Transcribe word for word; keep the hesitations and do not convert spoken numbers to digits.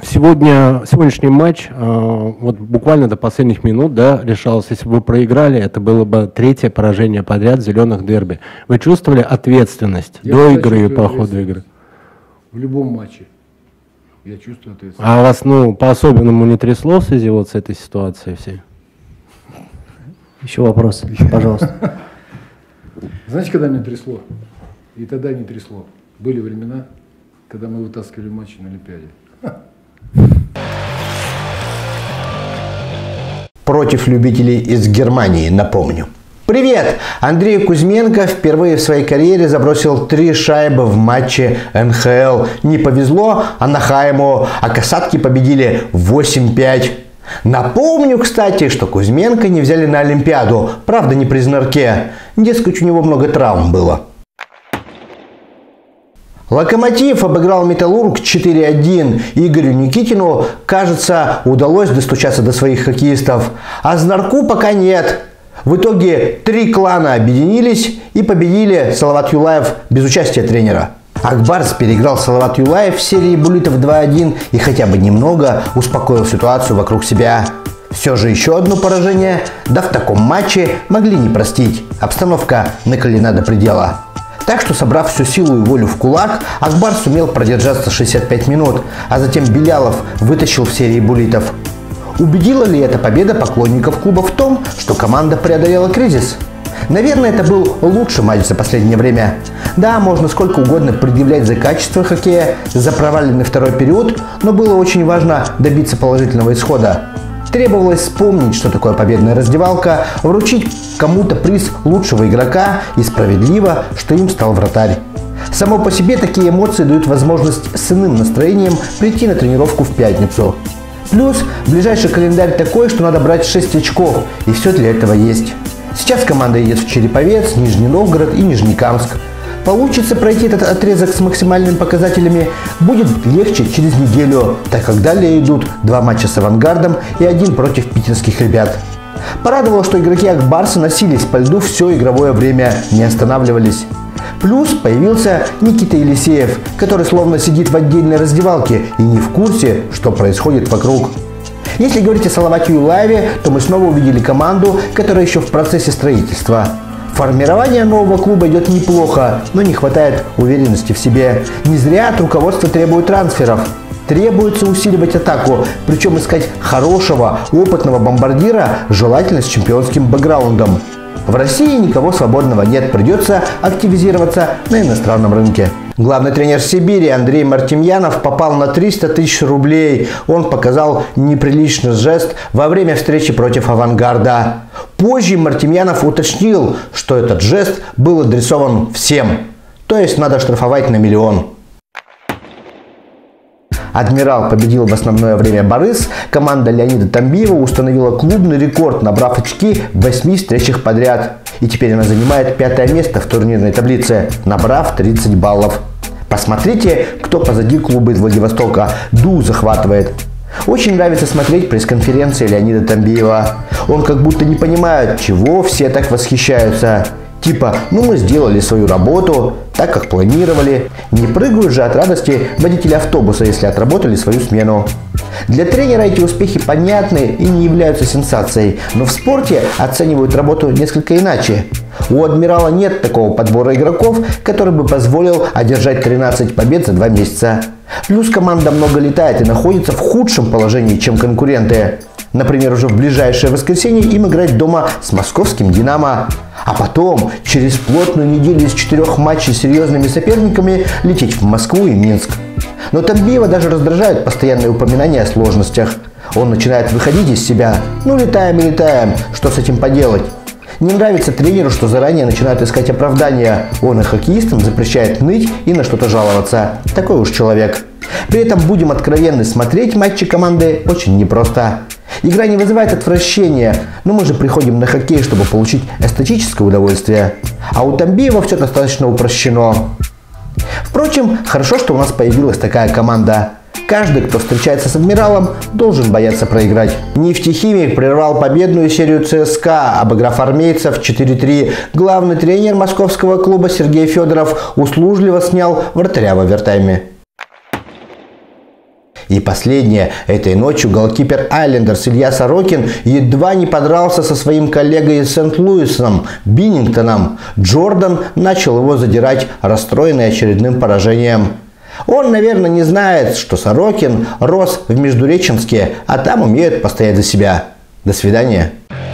Сегодня, сегодняшний матч, э, вот буквально до последних минут, да, решалось, если бы вы проиграли, это было бы третье поражение подряд зеленых дерби. Вы чувствовали ответственность Я до игры и по ходу игры? В любом матче я чувствую ответственность. А вас, ну, по-особенному не трясло в связи вот с этой ситуацией всей? Еще вопрос, пожалуйста. Знаете, когда меня трясло? И тогда не трясло. Были времена, когда мы вытаскивали матчи на Олимпиаде. Против любителей из Германии, напомню. Привет! Андрей Кузьменко впервые в своей карьере забросил три шайбы в матче эн ха эл. Не повезло Анахайму, а касатки победили восемь пять. Напомню, кстати, что Кузьменко не взяли на Олимпиаду, правда не при знарке. Дескать, у него много травм было. Локомотив обыграл Металлург четыре один. Игорю Никитину, кажется, удалось достучаться до своих хоккеистов. А Знарку пока нет. В итоге три клана объединились и победили Салават Юлаев без участия тренера. Ак Барс переиграл Салават Юлаев в серии буллитов два один и хотя бы немного успокоил ситуацию вокруг себя. Все же еще одно поражение, да в таком матче могли не простить. Обстановка накалена до предела. Так что, собрав всю силу и волю в кулак, Ак Барс сумел продержаться шестьдесят пять минут, а затем Белялов вытащил в серии буллитов. Убедила ли эта победа поклонников клуба в том, что команда преодолела кризис? Наверное, это был лучший матч за последнее время. Да, можно сколько угодно предъявлять за качество хоккея, за проваленный второй период, но было очень важно добиться положительного исхода. Требовалось вспомнить, что такое победная раздевалка, вручить кому-то приз лучшего игрока и справедливо, что им стал вратарь. Само по себе такие эмоции дают возможность с иным настроением прийти на тренировку в пятницу. Плюс ближайший календарь такой, что надо брать шесть очков, и все для этого есть. Сейчас команда едет в Череповец, Нижний Новгород и Нижнекамск. Получится пройти этот отрезок с максимальными показателями будет легче через неделю, так как далее идут два матча с Авангардом и один против питерских ребят. Порадовало, что игроки Ак Барса носились по льду все игровое время, не останавливались. Плюс появился Никита Елисеев, который словно сидит в отдельной раздевалке и не в курсе, что происходит вокруг. Если говорить о Салавате Юлаеве, то мы снова увидели команду, которая еще в процессе строительства. Формирование нового клуба идет неплохо, но не хватает уверенности в себе. Не зря от руководства требует трансферов. Требуется усиливать атаку, причем искать хорошего, опытного бомбардира, желательно с чемпионским бэкграундом. В России никого свободного нет, придется активизироваться на иностранном рынке. Главный тренер Сибири Андрей Мартемьянов попал на триста тысяч рублей. Он показал неприличный жест во время встречи против Авангарда. Позже Мартемьянов уточнил, что этот жест был адресован всем. То есть надо штрафовать на миллион. Адмирал победил в основное время Борис. Команда Леонида Тамбиева установила клубный рекорд, набрав очки в восьми встречах подряд. И теперь она занимает пятое место в турнирной таблице, набрав тридцать баллов. Посмотрите, кто позади клуба из Владивостока. Ду захватывает. Очень нравится смотреть пресс-конференции Леонида Тамбиева. Он как будто не понимает, чего все так восхищаются. Типа, ну мы сделали свою работу, так как планировали. Не прыгают же от радости водители автобуса, если отработали свою смену. Для тренера эти успехи понятны и не являются сенсацией, но в спорте оценивают работу несколько иначе. У Адмирала нет такого подбора игроков, который бы позволил одержать тринадцать побед за два месяца. Плюс команда много летает и находится в худшем положении, чем конкуренты. Например, уже в ближайшее воскресенье им играть дома с московским «Динамо». А потом, через плотную неделю из четырех матчей с серьезными соперниками, лететь в Москву и Минск. Но Тамбиева даже раздражают постоянные упоминания о сложностях. Он начинает выходить из себя. Ну летаем и летаем, что с этим поделать? Не нравится тренеру, что заранее начинают искать оправдания. Он и хоккеистам запрещает ныть и на что-то жаловаться. Такой уж человек. При этом, будем откровенны, смотреть матчи команды очень непросто. Игра не вызывает отвращения, но мы же приходим на хоккей, чтобы получить эстетическое удовольствие. А у Тамбиева все достаточно упрощено. Впрочем, хорошо, что у нас появилась такая команда. Каждый, кто встречается с Адмиралом, должен бояться проиграть. Нефтехимик прервал победную серию ЦСКА, обыграв армейцев четыре три. Главный тренер московского клуба Сергей Федоров услужливо снял вратаря в овертайме. И последнее. Этой ночью голкипер Айлендерс Илья Сорокин едва не подрался со своим коллегой из Сент-Луисом Биннингтоном. Джордан начал его задирать, расстроенный очередным поражением. Он, наверное, не знает, что Сорокин рос в Междуреченске, а там умеют постоять за себя. До свидания.